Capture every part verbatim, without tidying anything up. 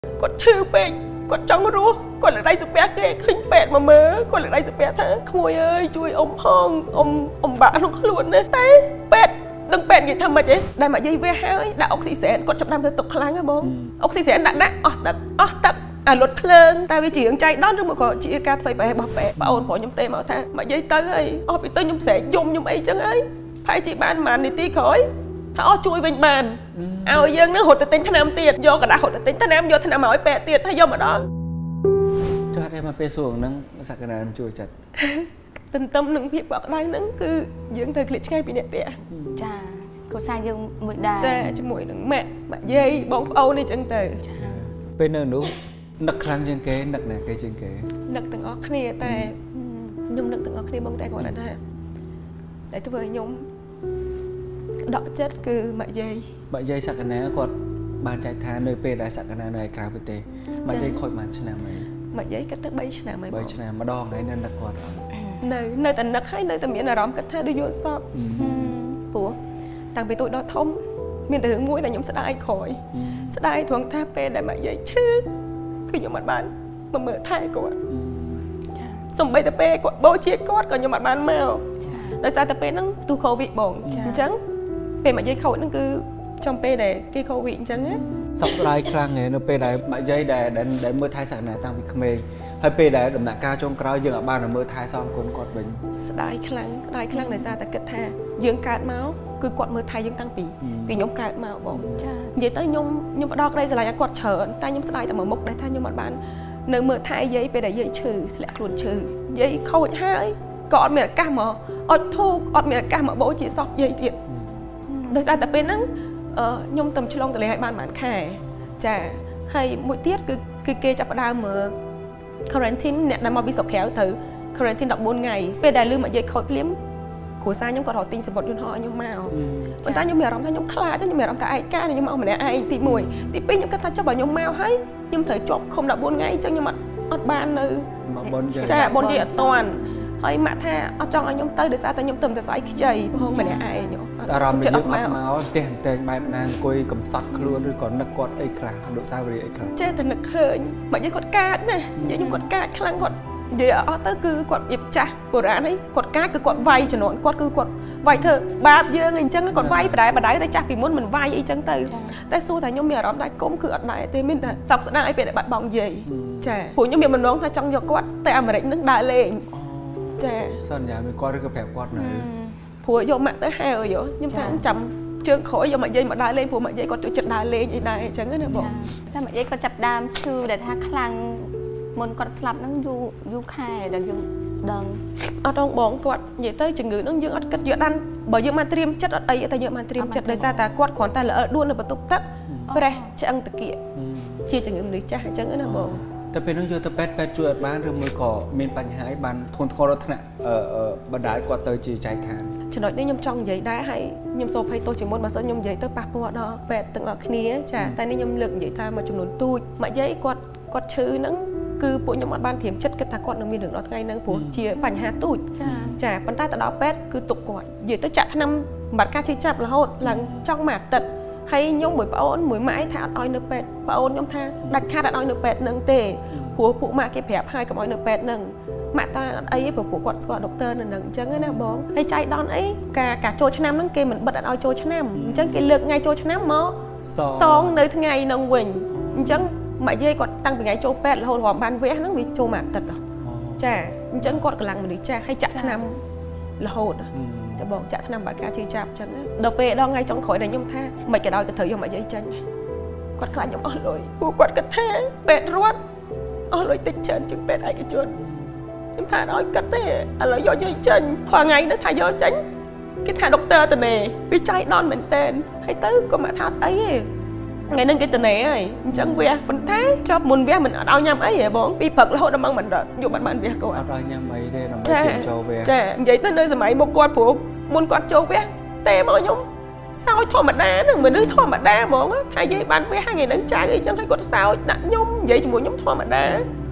គាត់ឈឺពេកគាត់ចង់រស់គាត់លើដៃសុភ័ក្រគេឃើញពេទ្យមកមើលគាត់លើដៃសុភ័ក្រថាក្មួយអើយជួយអ៊ំផងអ៊ំអ៊ំបាក់ក្នុងខ្លួនណាតែពេទ្យដឹងពេទ្យនិយាយថាម៉េចទេដែលមកយាយវះហើយដាក់អុកស៊ីសែនគាត់ចាប់ដើមទៅទុកខ្លាំងហ៎បងអុកស៊ីសែនដាក់ដាក់អស់ទឹកអស់ទឹកអាលុតភ្លើងតែវាជារឿងចៃដន្យឬមកក៏ជាការធ្វើបែបរបស់ពេទ្យបងអូនប្រុសខ្ញុំទេមកថាមកយាយទៅហើយអស់ពីទៅខ្ញុំស្រែកយំខ្ញុំអីចឹងហើយហើយជាបានប្រហែលនាទីក្រោយថាអស់ជួយវិញបានឲ្យយើងនឹងរត់ទៅទិញថ្នាំទៀតយកกระดาษរត់ទៅទិញថ្នាំយកថ្នាំមកឲ្យពេទ្យទៀតហើយយកមកដល់ចុះអត់ឯមកពេលសួរហ្នឹងសក្តានុពលជួយចិត្តទន្ទឹមនឹងភាពបកដៃហ្នឹងគឺយើងត្រូវឃ្លាតឆ្ងាយពីអ្នកផ្ទះចាគ្រួសារយើងមួយដែរចាជាមួយនឹងម៉ាក់ម៉ាក់យាយបងប្អូននេះចឹងទៅពេលនៅនោះនឹកខ្លាំងជាងគេនឹកណាគេជាងគេនឹកទាំងអស់គ្នាតែខ្ញុំនឹកទាំងអស់គ្នាបងតែគាត់ថាតែធ្វើឲ្យខ្ញុំដកចិត្តគឺម៉ាក់យាយម៉ាក់យាយសក្តានុពលគាត់បានចែកថានៅពេលដែលសក្តានុពលនៅឯក្រៅប្រទេសម៉ាក់យាយខូចបានឆ្នាំអីម៉ាក់យាយគាត់ទៅបីឆ្នាំហើយបីឆ្នាំម្ដងហើយនៅនឹកគាត់នៅនៅតែនឹកហើយនៅតែមានអារម្មណ៍គាត់ថាដូចយល់សពព្រោះតាំងពីទូចដល់ធំមានតែរឿងមួយដែលខ្ញុំស្ដាយក្រោយស្ដាយត្រង់ថាពេលដែលម៉ាក់យាយឈឺគឺខ្ញុំអត់បានមកមើលថែគាត់ចាសំបីតែពេលគាត់បោជាគាត់ក៏ខ្ញុំអត់បានមកដោយសារតែពេលហ្នឹងទូកូវីដបងអញ្ចឹងពេលម៉ាក់យាយខូចហ្នឹងគឺចំពេលដែលគេកូវីដអញ្ចឹងណាសោកស្ដាយខ្លាំងឯនៅពេលដែលម៉ាក់យាយដែលដែលមើលថែសក្តានុពលតាំងពីក្មេងហើយពេលដែលដំណាក់កាលចុងក្រោយយើងអាចបានមើលថែសងគុណគាត់វិញស្ដាយខ្លាំងស្ដាយខ្លាំងដោយសារតែគិតថាយើងកើតមកគឺគាត់មើលថែយើងតាំងពីពីខ្ញុំកើតមកបងចានិយាយទៅខ្ញុំខ្ញុំផ្ដោតក្តីស្រឡាញ់ឲ្យគាត់ច្រើនតែខ្ញុំស្ដាយតែមួយមុខដែលថាខ្ញុំអត់បាននៅមើលថែយាយពេលដែលយាយឈឺធ្លាក់ខ្លួនឈឺយាយខូចហើយក៏អត់មានឱកាសមកអត់ធូកអត់មានឱកាសមកបោជាសពយាយទៀតដោយសារតែពេលហ្នឹងខ្ញុំទៅឆ្លងតលេឲ្យបានប្រហែលខែចាហើយមួយទៀតគឺគឺគេចាប់ផ្ដើមមើល quarantine អ្នកដែលមកពីស្រុកក្រៅទៅ quarantine ដប់បួនថ្ងៃពេលដែលលឺមកយាយខូចភ្លាមគ្រួសារខ្ញុំក៏រកទិញសម្បត្តិយន្តហោះឲ្យខ្ញុំមកប៉ុន្តែខ្ញុំមានអារម្មណ៍ថាខ្ញុំខ្លាចខ្ញុំមានអារម្មណ៍ថាឯកាខ្ញុំមកម្នាក់ឯងទីមួយទីពីរខ្ញុំគិតថាចុះបើខ្ញុំមកហើយខ្ញុំត្រូវជាប់ឃុំដប់បួនថ្ងៃអញ្ចឹងខ្ញុំអត់អត់បាននៅមកបុណ្យចាបុណ្យយាយអត់តាន់ហើយម៉ាក់ថាអត់ចង់ឲ្យខ្ញុំទៅដោយសារតែខ្ញុំទៅតែស្អីខ្ចីផងម្នាក់ឯងអារម្មណ៍យើងអត់មកផ្ទះតែងបែបណាអង្គុយកំសត់ខ្លួនឬក៏នឹកគាត់អីខ្លះអនុស្សាវរីយ៍អីខ្លះចេះតែនឹកឃើញមកយាយគាត់កាចណាយាយខ្ញុំគាត់កាចខ្លាំងគាត់និយាយអត់ទៅគឺគាត់ៀបចាស់បុរាណហ្នឹងគាត់កាចគឺគាត់វាយជំនាន់គាត់គឺគាត់វាយធ្វើបាបយើងអីចឹងគាត់វាយបដៅបដៅតែចាស់ពីមុនមិនវាយអីចឹងទៅតែសួរថាខ្ញុំមានអារម្មណ៍ដាច់គុំគឺអត់ដែរទេមានតែសោកស្ដាយពេលដែលបាត់បង់យាយចាព្រោះខ្ញុំមានបំណងថាចង់យកគាត់ទៅអាមេរិកនឹងដើរលេងចាសន្យាមួយគាត់ឬក៏ប្រាប់គាត់នៅព្រោះយកម៉ាក់ទៅហៅយកខ្ញុំថាចាំជើងក្រោយយកម៉ាក់យាយមកដើរលេងព្រោះម៉ាក់យាយគាត់ចូលចិត្តដើរលេងអីដែរអញ្ចឹងណាបងតែម៉ាក់យាយគាត់ចាប់ដើមឈឺដែលថាខ្លាំងមុនគាត់ស្លាប់ហ្នឹងយូរយូរខែដែលយើងដឹងអត់ដល់បងគាត់និយាយទៅជំងឺហ្នឹងយើងអត់គិតយកដានបើយើងបានត្រៀមចិត្តអត់អីតែយើងបានត្រៀមចិត្តដោយសារតែគាត់គ្រាន់តែល្អិតដួលនៅបន្ទប់ទឹកប្រេះឆ្អឹងតាគៀកជាជំងឺមនុស្សចាស់អញ្ចឹងណាបងតែពេលនោះយកទៅពេទ្យពេទ្យជួយអត់បានឬមួយក៏មានបញ្ហាបានធ្ងន់ធ្ងរដល់ថ្នាក់បណ្ដាលគាត់ទៅជាចែកឋានចំណុចនេះខ្ញុំចង់និយាយដែរហើយខ្ញុំសូមភ័យទោសជាមុនបើសិនខ្ញុំនិយាយទៅប៉ះពាល់ដល់ពេទ្យទាំងអស់គ្នាចាតែនេះខ្ញុំលើកនិយាយថាមួយចំនួនទូចម៉ាក់យាយគាត់គាត់ឈឺហ្នឹងគឺពួកខ្ញុំអត់បានត្រៀមចិត្តគិតថាគាត់នឹងមានរឿងដល់ថ្ងៃហ្នឹងព្រោះជាបញ្ហាទូចចាប៉ុន្តែទៅដល់ពេទ្យគឺទុកគាត់និយាយទៅចាក់ថ្នាំសម្រាប់ការជិះចាប់រហូតឡើងចង់មួយអាទិត្យហើយខ្ញុំមួយប្អូនមួយម៉ែថាអត់ឲ្យនៅពេទ្យប្អូនខ្ញុំថាដាច់ខាតអត់ឲ្យនៅពេទ្យនឹងទេព្រោះពួកម៉ាក់គេប្រាប់ហើយកុំឲ្យនៅពេទ្យនឹងម៉ាក់តាអត់អីទេព្រោះពួកគាត់ស្គាល់ដុកទ័រនៅនឹងអញ្ចឹងណាបងហើយចៃដន្យអីការការចូលឆ្នាំហ្នឹងគេមិនបិទអត់ឲ្យចូលឆ្នាំអញ្ចឹងគេលើកថ្ងៃចូលឆ្នាំមកសងនៅថ្ងៃហ្នឹងវិញអញ្ចឹងម៉ាក់យាយគាត់តាំងពីថ្ងៃចូលពេទ្យរហូតរាប់បានវះហ្នឹងវាចូលមួយអាទិត្យចាអញ្ចឹងគាត់កម្លាំងមនុស្សចាស់ហើយចាក់ថ្នាំរហូតចាបងចាក់ថ្នាំបាត់ការជឿចាប់អញ្ចឹងដល់ពេលដល់ថ្ងៃចុងក្រោយដែលខ្ញុំថាមិនក៏ដោយក៏ត្រូវយកម៉ាក់យាយចាញ់គាត់ខ្លាចខ្ញុំអស់លុយពួកគាត់គិតថាពេទ្យរដ្ឋអស់លុយតិចច្រើនជាងពេទ្យឯកជនខ្ញុំថាឲ្យគិតទេឥឡូវយកយាយចាញ់ព្រោះថ្ងៃនេះថាយកចាញ់គេថាដុកទ័រតនេវាចៃដន្យមែនតែនហើយទៅក៏មកថាអត់អីទេថ្ងៃហ្នឹងគេតនេហើយអញ្ចឹងវះប៉ុន្តែជាប់មុនវះមិនអត់ឲ្យញ៉ាំអីហ៎បងពីព្រឹករហូតដល់ម៉ោងមិនដល់យកបាត់បានវះគាត់អត់ឲ្យញ៉ាំអីទេដើម្បីទាញចូលវះចានិយាយទៅនៅសម័យមុខគាត់ព្រោះមុនគាត់ចូលវះទេមកខ្ញុំសោចធម្មតាហ្នឹងមនុស្សធម្មតាហ្មងថាយាយបានវះថ្ងៃហ្នឹងចាយអីចឹងឲ្យគាត់សោចដាក់ខ្ញុំនិយាយជាមួយខ្ញុំធម្មតាច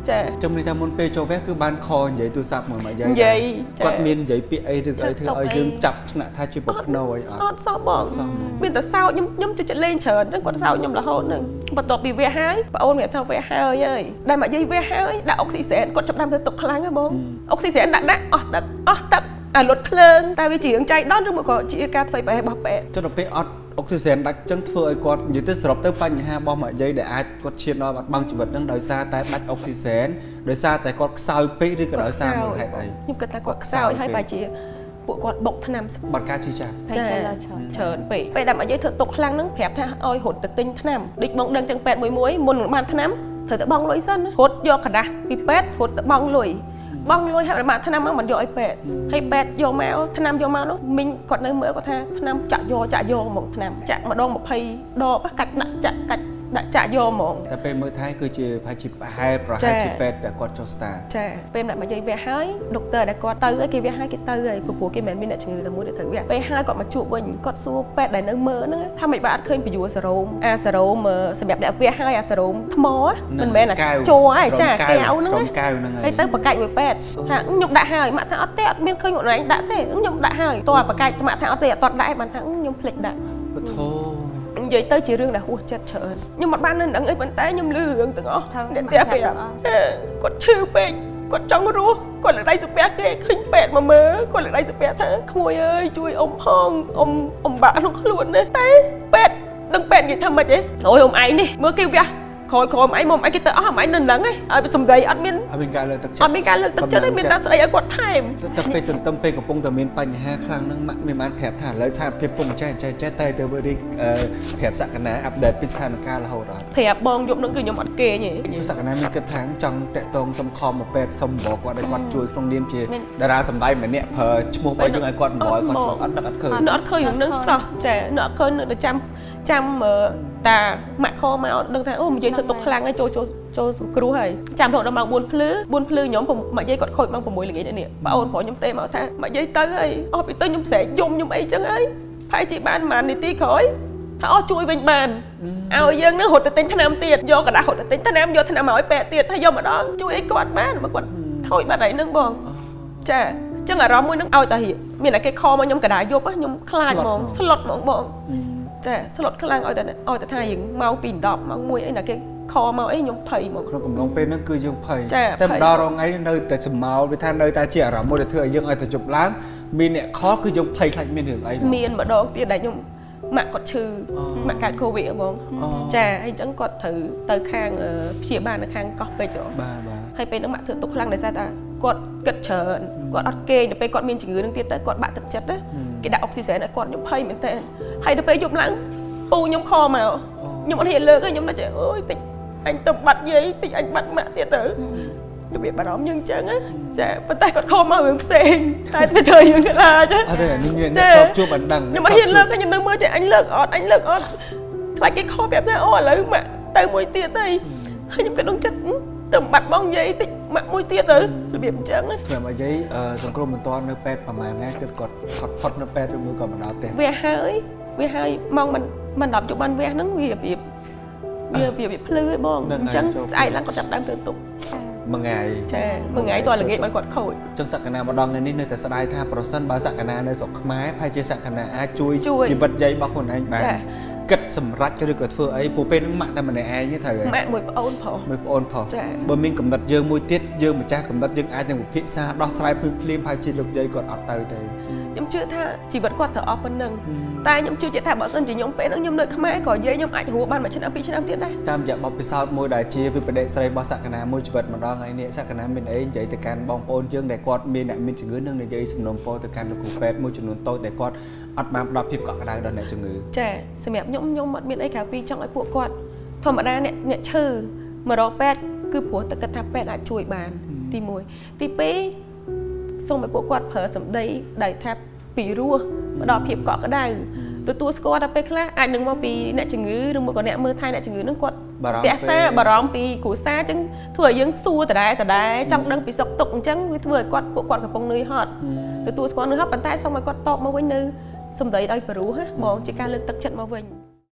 ចាចំនេះថាមុនពេលចូលវះគឺបានខនិយាយទូរស័ព្ទមកមកយាយនិយាយគាត់មាននិយាយពាក្យអីឬអីធ្វើឲ្យយើងចាប់ថ្នាក់ថាជាប្រផ្នូអីអត់អត់សោះបងមានតែសោកខ្ញុំខ្ញុំជិះលេងច្រើនអញ្ចឹងគាត់សោកខ្ញុំរហូតហ្នឹងបន្ទាប់ពីវះហើយបងអូនមានថាវះហើយហើយដែលមកយាយវះហើយដាក់អុកស៊ីសែនគាត់ចាប់ដើមទៅទុកខ្លាំងហ៎បងអុកស៊ីសែនដាក់ដាក់អស់ទឹកអស់ទឹកអាលុតភ្លើងតែវាជារឿងចៃដន្យឬមកក៏ជាការធ្វើបែបរបស់ពេទ្យចុះដល់ពេលអត់អុកស៊ីសែនដាច់ចឹងធ្វើឲ្យគាត់និយាយទៅសរុបទៅបញ្ហារបស់មកយាយដែលអាចគាត់ឈានដល់បាត់បង់ជីវិតហ្នឹងដោយសារតែដាច់អុកស៊ីសែនដោយសារតែគាត់ខ្សោយពេកឬក៏ដោយសារមូលហេតុអីខ្ញុំគិតថាគាត់ខ្សោយហើយបែរជាពួកគាត់បុកថ្នាំបាត់ការជឿចាប់ចាច្រើនពេកពេលដែលមកយាយធ្វើទុកខ្លាំងហ្នឹងប្រាប់ថាឲ្យរត់ទៅទិញថ្នាំដូចបងដឹងចឹងពេទ្យមួយមួយមុននឹងបានថ្នាំត្រូវទៅបង់លុយសិនរត់យកกระดาษពីពេទ្យរត់ទៅបង់លុយបងលុយហើយបានថ្នាំមកមិនយកឲ្យពេទ្យហើយពេទ្យយកមកថ្នាំយកមកនោះមីងគាត់នៅមើលគាត់ថាថ្នាំចាក់យកចាក់យកហ្មងថ្នាំចាក់ម្ដង20ដបកាច់ដាក់ចាក់កាច់ដាក់ចាក់យកហ្មងតែពេលមើលថៃគឺជាប្រហែលជាប្រហែលប្រហែលជាពេទ្យដែលគាត់ចុះស្តាចាពេលអ្នកមកយាយវះហើយដុកទ័រដែលគាត់ទៅឲ្យគេវះហើយគេទៅហើយព្រោះគេមិនមានអ្នកជំងឺតែមួយដែលត្រូវវះពេលហើយគាត់មកជួបវិញគាត់សួរពេទ្យដែលនៅមើលហ្នឹងថាមិនបានអត់ឃើញពយួរសេរ៉ូមអាសេរ៉ូមសម្រាប់អ្នកវះហើយអាសេរ៉ូមថ្មមិនមែនអាជ័រឯចាកែវហ្នឹងហើយទៅបកាច់មួយពេទ្យថាខ្ញុំដាក់ហើយម៉ាក់ថាអត់ទេអត់មានឃើញខ្លួនឯងដាក់ទេខ្ញុំដាក់ហើយតោះបកាច់ម៉ាក់ថាអត់ទេអត់ដាក់បានថាខ្ញុំភ្លេចដាក់ពធនិយាយទៅជារឿងដែលហួសចិត្តច្រើនខ្ញុំអត់បាននឹងដឹងអីប៉ុន្តែខ្ញុំលឺរឿងទាំងអស់អ្នកផ្ទះគេគាត់ឈឺពេកគាត់ចង់រស់គាត់លើកដៃសំពះគេឃើញពេទ្យមកមើលគាត់លើកដៃសំពះថាក្មួយអើយជួយអ៊ំផងអ៊ំអ៊ំបាក់ក្នុងខ្លួនណាតែពេទ្យនឹងពេទ្យនិយាយថាម៉េចទេអូយអ៊ំឯងនេះមើលគេវះក្រោយក្រោយអ៊ំឯងមកអ៊ំឯងគេទៅអស់អ៊ំឯងនៅនឹងឯងឲ្យសំដីអត់មានអត់មានការលើកទឹកចិត្តអត់មានការលើកទឹកចិត្តទេមានតែស្ដីឲ្យគាត់ថែមតែពេលទន្ទឹមពេលកំពុងតែមានបញ្ហាខ្លាំងហ្នឹងម៉ាក់មានបានប្រាប់ថាឥឡូវស្ថានភាពពុំចេះចេះចេះតែទៅរីកប្រាប់សក្កណាអាប់ដេតពីស្ថានភាពរហូតអត់ប្រាប់បងយប់ហ្នឹងគឺខ្ញុំអត់គេងទេសក្កណាមានគិតថាចង់តាក់ទងសុំខំមកពេទ្យសុំបកគាត់ឲ្យគាត់ជួយក្នុងនាមជាតារាសម្ដែងម្នាក់ប្រើឈ្មោះរបស់យើងឲ្យគាត់បកឲ្យគាត់អត់ដឹកអត់ឃើញអត់ឃើញរឿងហ្នឹងសោះចានៅអត់ឃើញនៅតែចាំចាំតាម៉ាក់ខមកដឹងថាអូនិយាយធ្វើទុកខ្លាំងហើយចូលចូលចូលសង្គ្រោះហើយចាំរហូតដល់ម៉ោង4ភ្លឺ4ភ្លឺខ្ញុំម៉ាក់យាយគាត់ខូចម៉ោង6ល្ងាចនេះបងអូនប្រុសខ្ញុំទេមកថាម៉ាក់យាយទៅហើយអស់ពីទៅខ្ញុំស្រែកយំខ្ញុំអីចឹងហើយហើយជីបានប្រហែលនាទីក្រោយថាអស់ជួយវិញបានឲ្យយើងនឹងរត់ទៅទិញថ្នាំទៀតយកกระดาษរត់ទៅទិញថ្នាំយកថ្នាំមកឲ្យពេទ្យទៀតហើយយកមកដល់ជួយអីគាត់បានមកគាត់ខូចបាត់ហើយនឹងបងចាចឹងអារម្មណ៍មួយនឹងឲ្យតែមានតែគេខមកខ្ញុំកណ្ដាលយប់ខ្ញុំខ្លាចហ្មងស្លុតហ្មងបងចាស្លុតខ្លាំងឲ្យតែឲ្យតែថាយើងម៉ោងពីដប់ម៉ោង1អីណាគេខមកអីខ្ញុំភ័យហ្មងក្នុងកំឡុងពេលហ្នឹងគឺយើងភ័យតែម្ដងរងថ្ងៃនៅតែសម្ោលវាថានៅតែជាអារម្មណ៍មួយដែលធ្វើឲ្យយើងឲ្យតែជប់ឡើងមានអ្នកខគឺយើងភ័យខ្លាចមានរឿងអីមានម្ដងទៀតដែលខ្ញុំម៉ាក់គាត់ឈឺម៉ាក់កើតកូវីដហ្មងចាហើយអញ្ចឹងគាត់ត្រូវទៅខាងព្យាបាលនៅខាងកោះពេជ្របាទបាទហើយពេលហ្នឹងម៉ាក់ធ្វើទុកខ្លាំងដោយសារតែគាត់គិតច្រើនគាត់អត់គេងទៅពេលគាត់មានជំងឺហ្នឹងទៀតទៅគាត់បាក់ទឹកចិត្តណាគេដាក់អុកស៊ីសែនឲ្យគាត់ខ្ញុំភ័យមែនតើហើយទៅពេលយប់ឡើងពូខ្ញុំខមកខ្ញុំអត់ហ៊ានលើកទេខ្ញុំតែចេះអូយតិចអញទៅបាត់យាយតិចអញបាត់ម៉ាក់ទៀតទៅរបៀបបារម្ភយើងអញ្ចឹងចាប៉ុន្តែគាត់ខំមករឿងផ្សេងតែវាធ្វើយើងខ្លាចអត់ទេនេះអ្នកធ្លាប់ជួបអត់ដឹងខ្ញុំអត់ហ៊ានលើកទេខ្ញុំនៅមើលចេះអញលើកអត់អញលើកអត់ខ្លាចគេខំប្រាប់ថាអូឥឡូវម៉ាក់ទៅមួយទៀតទៅហើយខ្ញុំក៏នឹងចិត្តទៅបាត់បងយាយតិចម៉ាក់មួយទៀតទៅរបៀបអញ្ចឹងខ្ញុំឲ្យយាយសង្គ្រោះមិនតាន់នៅពេទ្យប្រហែលថ្ងៃគឺគាត់គាត់ផុតនៅពេទ្យឬមួយក៏មិនដល់ទេវាហើយវាហើយម៉ោងមិនមិនដល់ជប់បានវះហ្នឹងវារបៀបវាវាវាភ្លឺឯបងអញ្ចឹងស្អែកឡើងគាត់ចាប់ដើមទៅទុកមួយថ្ងៃចាមួយថ្ងៃតើល្ងាចបានគាត់ខូចចឹងសក្កណាម្ដងថ្ងៃនេះនៅតែស្ដាយថាប្រសិនបើសក្កណានៅស្រុកខ្មែរប្រហែលជាសក្កណាអាចជួយជីវិតយាយរបស់ខ្លួនឯងបានគិតសម្រេចឬក៏ធ្វើអីព្រោះពេលហ្នឹងម៉ាក់តែម្នាក់ឯងទេត្រូវហើយម៉ាក់មួយប្អូនប្រុសមួយប្អូនប្រុសបើមានកំណត់យើងមួយទៀតយើងម្ចាស់កំណត់យើងអាចនឹងពិភាក្សាដោះស្រាយភ្លាមភ្លាមហើយជាលោកយាយគាត់អត់ទៅទេខ្ញុំជឿថាជីវិតគាត់ត្រូវអស់ប៉ុណ្ណឹងតែខ្ញុំជឿជាក់ថាបើសិនជាខ្ញុំពេលហ្នឹងខ្ញុំនៅខ្មែរក៏យាយខ្ញុំអាចរស់បានមួយឆ្នាំពីរឆ្នាំទៀតដែរតាមរយៈបទពិសោធន៍មួយដែលជាវិបដិស្រីរបស់សក្កណាមួយជីវិតម្ដងថ្ងៃនេះសក្កណាមានអីនិយាយទៅកាន់បងប្អូនយើងដែលគាត់មានអ្នកមានជំងឺនឹងនិយាយសំណូមពរទៅកាន់លោកគ្រូពេទ្យមួយចំនួនតូចដែលគាត់អត់បានផ្ដល់ភាពកក់ក្ដៅដល់អ្នកជំងឺចាសម្រាប់ខ្ញុំខ្ញុំអត់មានអីក្រៅពីចង់ឲ្យពួកគាត់ធម្មតាអ្នកអ្នកឈឺមករកពេទ្យគឺព្រោះតែគិតថាពេទ្យអាចជួយបានទីមួយទីពីរសូមឲ្យពួកគាត់ប្រើសម្ដីដែលថាពីរោះផ្ដល់ភាពកក់ក្ដៅទទួលស្គាល់តែពេលខ្លះអាចនឹងមកពីអ្នកជំងឺឬមកក៏អ្នកមើលថែអ្នកជំងឺនឹងគាត់ទាក់សាបារម្ភពីគ្រួសារអញ្ចឹងធ្វើឲ្យយើងសួរដដែលដដែលចង់ដឹងពីសុខទុក្ខអញ្ចឹងវាធ្វើឲ្យគាត់ពួកគាត់កំពុងនឿយហត់ទទួលស្គាល់នឿយហត់ប៉ុន្តែសូមឲ្យគាត់តបមកវិញនៅសម្ដីដោយព្រោះហ្មងជាការលើកទឹកចិត្តមកវិញ